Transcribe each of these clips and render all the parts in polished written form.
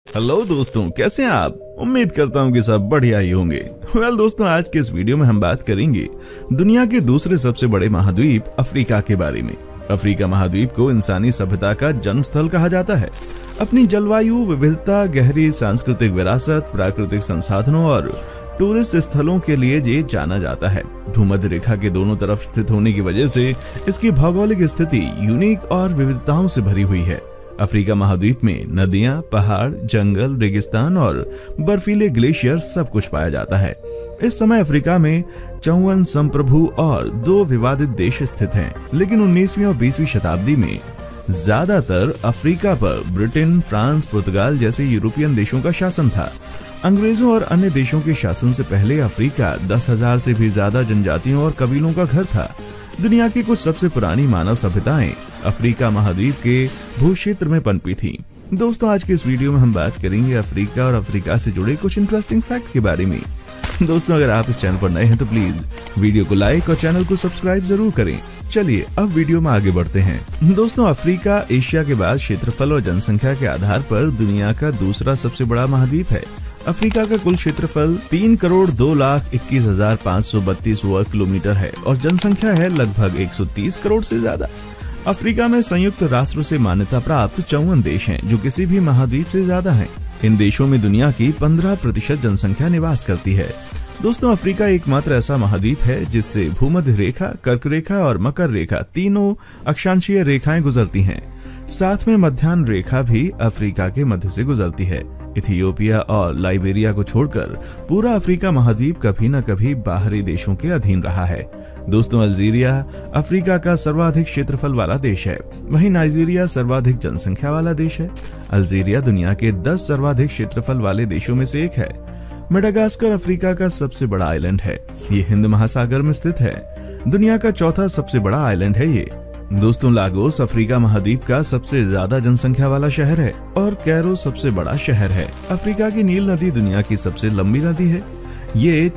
Hello दोस्तों, कैसे हैं आप? उम्मीद करता हूं कि सब बढ़िया ही होंगे। दोस्तों, आज के इस वीडियो में हम बात करेंगे दुनिया के दूसरे सबसे बड़े महाद्वीप अफ्रीका के बारे में। अफ्रीका महाद्वीप को इंसानी सभ्यता का जन्म स्थल कहा जाता है। अपनी जलवायु विविधता, गहरी सांस्कृतिक विरासत, प्राकृतिक संसाधनों और टूरिस्ट स्थलों के लिए ये जाना जाता है। भूमध्य रेखा के दोनों तरफ स्थित होने की वजह से इसकी भौगोलिक स्थिति यूनिक और विविधताओं से भरी हुई है। अफ्रीका महाद्वीप में नदियां, पहाड़, जंगल, रेगिस्तान और बर्फीले ग्लेशियर सब कुछ पाया जाता है। इस समय अफ्रीका में 54 संप्रभु और 2 विवादित देश स्थित हैं, लेकिन 19वीं और 20वीं शताब्दी में ज्यादातर अफ्रीका पर ब्रिटेन, फ्रांस, पुर्तगाल जैसे यूरोपियन देशों का शासन था। अंग्रेजों और अन्य देशों के शासन से पहले अफ्रीका 10,000 से भी ज्यादा जनजातियों और कबीलों का घर था। दुनिया की कुछ सबसे पुरानी मानव सभ्यताएं अफ्रीका महाद्वीप के भूक्षेत्र में पनपी थी। दोस्तों, आज के इस वीडियो में हम बात करेंगे अफ्रीका और अफ्रीका से जुड़े कुछ इंटरेस्टिंग फैक्ट के बारे में। दोस्तों, अगर आप इस चैनल पर नए हैं तो प्लीज वीडियो को लाइक और चैनल को सब्सक्राइब जरूर करें। चलिए अब वीडियो में आगे बढ़ते हैं। दोस्तों, अफ्रीका एशिया के बाद क्षेत्रफल और जनसंख्या के आधार पर दुनिया का दूसरा सबसे बड़ा महाद्वीप है। अफ्रीका का कुल क्षेत्रफल 3,02,21,532 वर्ग किलोमीटर है और जनसंख्या है लगभग 130 करोड़ से ज्यादा। अफ्रीका में संयुक्त राष्ट्रों से मान्यता प्राप्त 54 देश हैं, जो किसी भी महाद्वीप से ज्यादा हैं। इन देशों में दुनिया की 15% जनसंख्या निवास करती है। दोस्तों, अफ्रीका एकमात्र ऐसा महाद्वीप है जिससे भूमध्य रेखा, कर्क रेखा और मकर रेखा तीनों अक्षांशीय रेखाएं गुजरती हैं। साथ में मध्याह्न रेखा भी अफ्रीका के मध्य से गुजरती है। इथियोपिया और लाइबेरिया को छोड़कर पूरा अफ्रीका महाद्वीप कभी न कभी बाहरी देशों के अधीन रहा है। दोस्तों, अल्जीरिया अफ्रीका का सर्वाधिक क्षेत्रफल वाला देश है, वहीं नाइजीरिया सर्वाधिक जनसंख्या वाला देश है। अल्जीरिया दुनिया के 10 सर्वाधिक क्षेत्रफल वाले देशों में से एक है। मेडागास्कर अफ्रीका का सबसे बड़ा आइलैंड है। ये हिंद महासागर में स्थित है। दुनिया का चौथा सबसे बड़ा आइलैंड है ये। दोस्तों, लागोस अफ्रीका महाद्वीप का सबसे ज्यादा जनसंख्या वाला शहर है और कैरो सबसे बड़ा शहर है। अफ्रीका की नील नदी दुनिया की सबसे लंबी नदी है। ये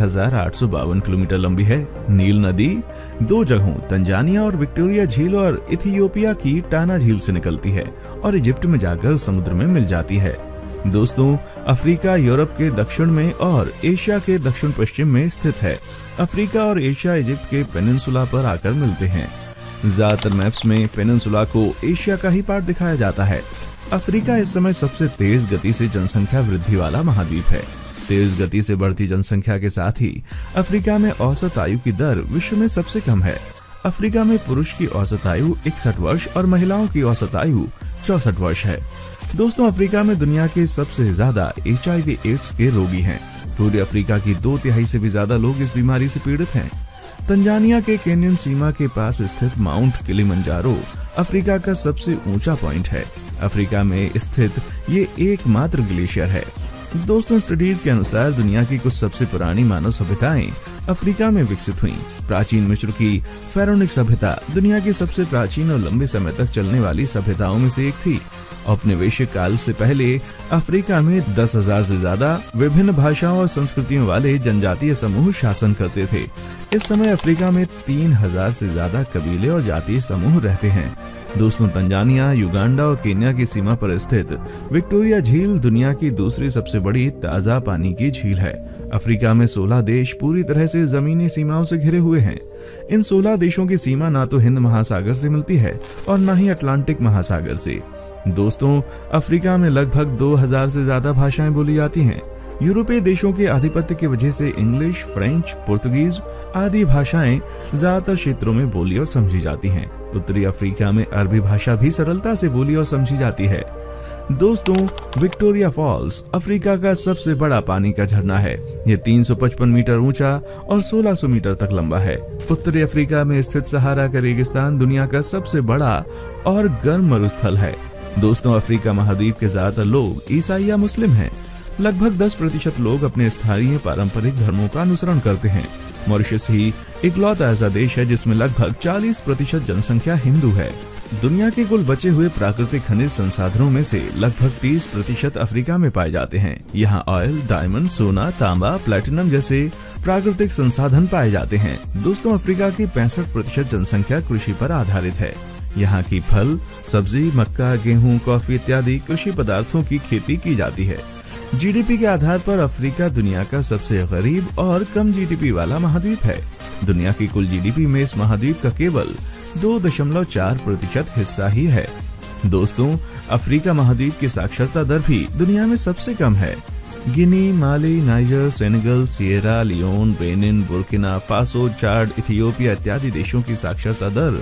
6,852 किलोमीटर लंबी है। नील नदी 2 जगहों तंजानिया और विक्टोरिया झील और इथियोपिया की टाना झील से निकलती है और इजिप्ट में जाकर समुद्र में मिल जाती है। दोस्तों, अफ्रीका यूरोप के दक्षिण में और एशिया के दक्षिण पश्चिम में स्थित है। अफ्रीका और एशिया इजिप्ट के पेनिनसुला पर आकर मिलते हैं। ज्यादातर मैप्स में पेनिनसुला को एशिया का ही पार्ट दिखाया जाता है। अफ्रीका इस समय सबसे तेज गति से जनसंख्या वृद्धि वाला महाद्वीप है। तेज गति से बढ़ती जनसंख्या के साथ ही अफ्रीका में औसत आयु की दर विश्व में सबसे कम है। अफ्रीका में पुरुष की औसत आयु 61 वर्ष और महिलाओं की औसत आयु 64 वर्ष है। दोस्तों, अफ्रीका में दुनिया के सबसे ज्यादा HIV एड्स के रोगी हैं। पूरे अफ्रीका की 2/3 से भी ज्यादा लोग इस बीमारी से पीड़ित हैं। तंजानिया के केन्यन सीमा के पास स्थित माउंट किलिमंजारो अफ्रीका का सबसे ऊंचा पॉइंट है। अफ्रीका में स्थित ये एकमात्र ग्लेशियर है। दोस्तों, स्टडीज के अनुसार दुनिया की कुछ सबसे पुरानी मानव सभ्यताएं अफ्रीका में विकसित हुईं। प्राचीन मिस्र की फेरोनिक सभ्यता दुनिया की सबसे प्राचीन और लंबे समय तक चलने वाली सभ्यताओं में से एक थी। औपनिवेशिक काल से पहले अफ्रीका में 10,000 से ज्यादा विभिन्न भाषाओं और संस्कृतियों वाले जनजातीय समूह शासन करते थे। इस समय अफ्रीका में 3,000 से ज्यादा कबीले और जातीय समूह रहते हैं। दोस्तों, तंजानिया, युगांडा और केन्या की सीमा पर स्थित विक्टोरिया झील दुनिया की दूसरी सबसे बड़ी ताजा पानी की झील है। अफ्रीका में 16 देश पूरी तरह से जमीनी सीमाओं से घिरे हुए हैं। इन 16 देशों की सीमा ना तो हिंद महासागर से मिलती है और न ही अटलांटिक महासागर से। दोस्तों, अफ्रीका में लगभग 2,000 से ज्यादा भाषाएं बोली जाती हैं। यूरोपीय देशों के आधिपत्य की वजह से इंग्लिश, फ्रेंच, पुर्तगीज आदि भाषाएं ज्यादातर क्षेत्रों में बोली और समझी जाती हैं। उत्तरी अफ्रीका में अरबी भाषा भी सरलता से बोली और समझी जाती है। दोस्तों, विक्टोरिया फॉल्स अफ्रीका का सबसे बड़ा पानी का झरना है। यह 355 मीटर ऊंचा और 1600 मीटर तक लंबा है। उत्तरी अफ्रीका में स्थित सहारा का रेगिस्तान दुनिया का सबसे बड़ा और गर्म मरुस्थल है। दोस्तों, अफ्रीका महाद्वीप के ज्यादातर लोग ईसाई या मुस्लिम हैं। लगभग 10% लोग अपने स्थानीय पारंपरिक धर्मों का अनुसरण करते हैं। मॉरिशस ही इकलौता ऐसा देश है जिसमें लगभग 40% जनसंख्या हिंदू है। दुनिया के कुल बचे हुए प्राकृतिक खनिज संसाधनों में से लगभग 30% अफ्रीका में पाए जाते हैं। यहाँ ऑयल, डायमंड, सोना, तांबा, प्लेटिनम जैसे प्राकृतिक संसाधन पाए जाते हैं। दोस्तों, अफ्रीका की 65% जनसंख्या कृषि पर आधारित है। यहाँ की फल, सब्जी, मक्का, गेहूं, कॉफी इत्यादि कृषि पदार्थों की खेती की जाती है। जीडीपी के आधार पर अफ्रीका दुनिया का सबसे गरीब और कम जीडीपी वाला महाद्वीप है। दुनिया की कुल जीडीपी में इस महाद्वीप का केवल 2.4% हिस्सा ही है। दोस्तों, अफ्रीका महाद्वीप की साक्षरता दर भी दुनिया में सबसे कम है। Guinea, Mali, Niger, Senegal, Sierra Leone, Benin, Burkina Faso, Chad, Ethiopia इत्यादि देशों की साक्षरता दर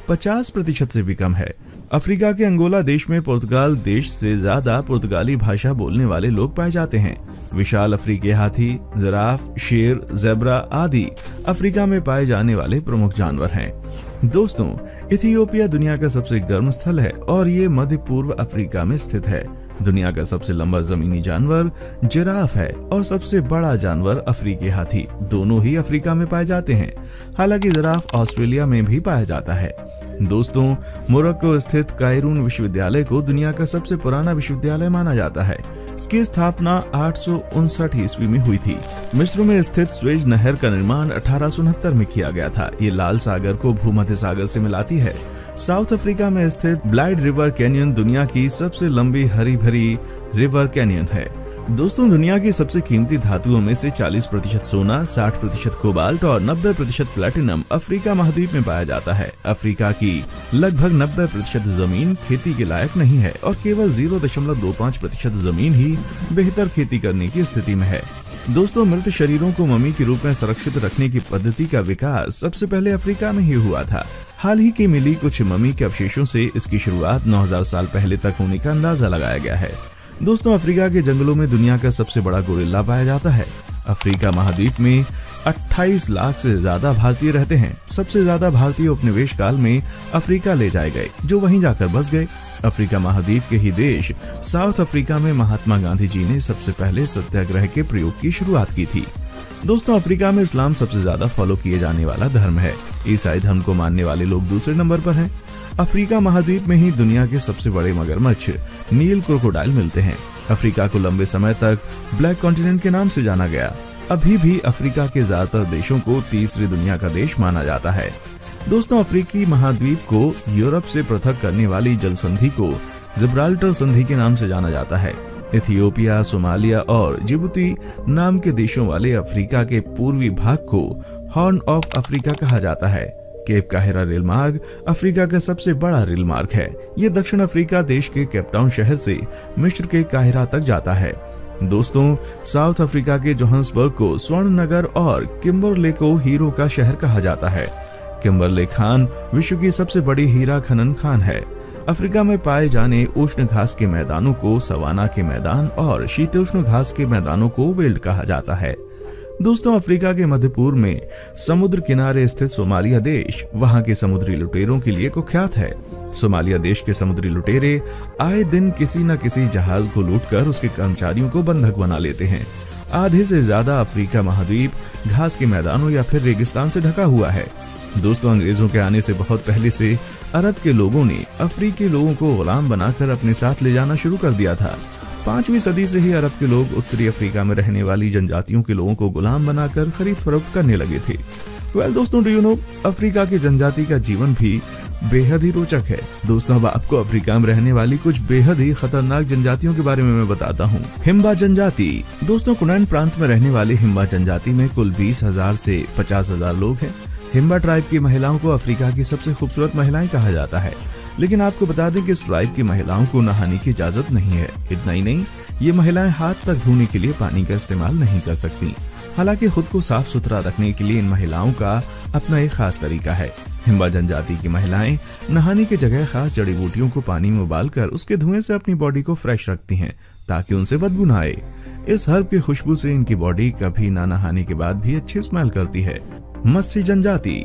50% से भी कम है। अफ्रीका के अंगोला देश में पुर्तगाल देश से ज्यादा पुर्तगाली भाषा बोलने वाले लोग पाए जाते हैं। विशाल अफ्रीकी हाथी, जिराफ, शेर, ज़ेब्रा आदि अफ्रीका में पाए जाने वाले प्रमुख जानवर हैं। दोस्तों, इथियोपिया दुनिया का सबसे गर्म स्थल है और ये मध्य पूर्व अफ्रीका में स्थित है। दुनिया का सबसे लंबा जमीनी जानवर जिराफ है और सबसे बड़ा जानवर अफ्रीकी हाथी दोनों ही अफ्रीका में पाए जाते हैं। हालांकि जिराफ ऑस्ट्रेलिया में भी पाया जाता है। दोस्तों, मोरक्को स्थित कायरून विश्वविद्यालय को दुनिया का सबसे पुराना विश्वविद्यालय माना जाता है। इसकी स्थापना 859 ईस्वी में हुई थी। मिस्र में स्थित स्वेज नहर का निर्माण 1869 में किया गया था। ये लाल सागर को भूमध्य सागर से मिलाती है। साउथ अफ्रीका में स्थित ब्लाइड रिवर कैनियन दुनिया की सबसे लंबी हरी भरी रिवर कैनियन है। दोस्तों, दुनिया की सबसे कीमती धातुओं में से 40% सोना, 60% कोबाल्ट और 90% प्लैटिनम अफ्रीका महाद्वीप में पाया जाता है। अफ्रीका की लगभग 90% जमीन खेती के लायक नहीं है और केवल 0.25% जमीन ही बेहतर खेती करने की स्थिति में है। दोस्तों, मृत शरीरों को मम्मी के रूप में संरक्षित रखने की पद्धति का विकास सबसे पहले अफ्रीका में ही हुआ था। हाल ही की मिली कुछ मम्मी के अवशेषों से इसकी शुरुआत 9000 साल पहले तक होने का अंदाजा लगाया गया है। दोस्तों, अफ्रीका के जंगलों में दुनिया का सबसे बड़ा गोरिल्ला पाया जाता है। अफ्रीका महाद्वीप में 28 लाख से ज्यादा भारतीय रहते हैं। सबसे ज्यादा भारतीय उपनिवेश काल में अफ्रीका ले जाए गए, जो वहीं जाकर बस गए। अफ्रीका महाद्वीप के ही देश साउथ अफ्रीका में महात्मा गांधी जी ने सबसे पहले सत्याग्रह के प्रयोग की शुरुआत की थी। दोस्तों, अफ्रीका में इस्लाम सबसे ज्यादा फॉलो किए जाने वाला धर्म है। ईसाई धर्म को मानने वाले लोग दूसरे नंबर पर हैं। अफ्रीका महाद्वीप में ही दुनिया के सबसे बड़े मगरमच्छ नील क्रोकोडाइल मिलते हैं। अफ्रीका को लंबे समय तक ब्लैक कॉन्टिनेंट के नाम से जाना गया। अभी भी अफ्रीका के ज्यादातर देशों को तीसरी दुनिया का देश माना जाता है। दोस्तों, अफ्रीकी महाद्वीप को यूरोप से पृथक करने वाली जल संधि को जिब्राल्टर संधि के नाम से जाना जाता है। इथियोपिया, सोमालिया और जिबूती नाम के देशों वाले अफ्रीका के पूर्वी भाग को हॉर्न ऑफ अफ्रीका कहा जाता है। केप काहिरा रेल मार्ग अफ्रीका का सबसे बड़ा रेल मार्ग है। ये दक्षिण अफ्रीका देश के केपटाउन शहर से मिस्र के काहिरा तक जाता है। दोस्तों, साउथ अफ्रीका के जोहान्सबर्ग को स्वर्ण नगर और किम्बरले को हीरो का शहर कहा जाता है। किम्बरले खान विश्व की सबसे बड़ी हीरा खनन खान है। अफ्रीका में पाए जाने उष्ण घास के मैदानों को सवाना के मैदान और शीतोष्ण घास के मैदानों को वेल्ड कहा जाता है। दोस्तों, अफ्रीका के मध्य पूर्व में समुद्र किनारे स्थित सोमालिया देश वहां के समुद्री लुटेरों के लिए कुख्यात है। सोमालिया देश के समुद्री लुटेरे आए दिन किसी न किसी जहाज को लूटकर उसके कर्मचारियों को बंधक बना लेते हैं। आधे से ज्यादा अफ्रीका महाद्वीप घास के मैदानों या फिर रेगिस्तान से ढका हुआ है। दोस्तों, अंग्रेजों के आने से बहुत पहले से अरब के लोगों ने अफ्रीकी लोगों को गुलाम बनाकर अपने साथ ले जाना शुरू कर दिया था। 5वीं सदी से ही अरब के लोग उत्तरी अफ्रीका में रहने वाली जनजातियों के लोगों को गुलाम बनाकर खरीद फरोख्त करने लगे थे। दोस्तों, डू यू नो, अफ्रीका की जनजाति का जीवन भी बेहद ही रोचक है। दोस्तों, अब आपको अफ्रीका में रहने वाली कुछ बेहद ही खतरनाक जनजातियों के बारे में मैं बताता हूँ। हिम्बा जनजाति। दोस्तों, कुनैन प्रांत में रहने वाली हिम्बा जनजाति में कुल 20,000 से 50,000 लोग हैं। हिम्बा ट्राइब की महिलाओं को अफ्रीका की सबसे खूबसूरत महिलाएं कहा जाता है। लेकिन आपको बता दें कि इस ट्राइब की महिलाओं को नहाने की इजाजत नहीं है। इतना ही नहीं, ये महिलाएं हाथ तक धोने के लिए पानी का इस्तेमाल नहीं कर सकती। हालांकि खुद को साफ सुथरा रखने के लिए इन महिलाओं का अपना एक खास तरीका है। हिम्बा जनजाति की महिलाएं नहाने की जगह खास जड़ी बूटियों को पानी में उबालकर उसके धुएं से अपनी बॉडी को फ्रेश रखती हैं ताकि उनसे बदबू न आए। इस हर्ब की खुशबू से इनकी बॉडी कभी ना नहाने के बाद भी अच्छी स्मेल करती है। मस्सी जनजाति।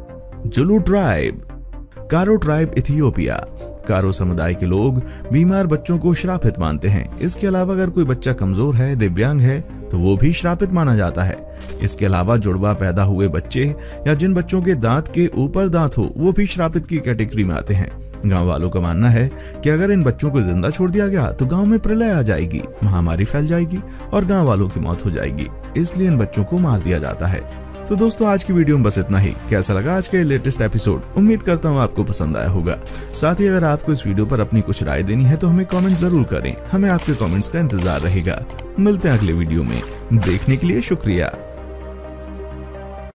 Zulu tribe. Karo tribe Ethiopia. Karo समुदाय के लोग बीमार बच्चों को श्रापित मानते हैं। इसके अलावा अगर कोई बच्चा कमजोर है, दिव्यांग है, तो वो भी श्रापित माना जाता है। इसके अलावा जुड़वा पैदा हुए बच्चे या जिन बच्चों के दांत के ऊपर दांत हो, वो भी श्रापित की कैटेगरी में आते हैं। गांव वालों का मानना है कि अगर इन बच्चों को जिंदा छोड़ दिया गया तो गांव में प्रलय आ जाएगी, महामारी फैल जाएगी और गांव वालों की मौत हो जाएगी, इसलिए इन बच्चों को मार दिया जाता है। तो दोस्तों आज की वीडियो में बस इतना ही। कैसा लगा आज का लेटेस्ट एपिसोड? उम्मीद करता हूँ आपको पसंद आया होगा। साथ ही अगर आपको इस वीडियो पर अपनी कुछ राय देनी है तो हमें कमेंट जरूर करें। हमें आपके कमेंट्स का इंतजार रहेगा। मिलते हैं अगले वीडियो में। देखने के लिए शुक्रिया।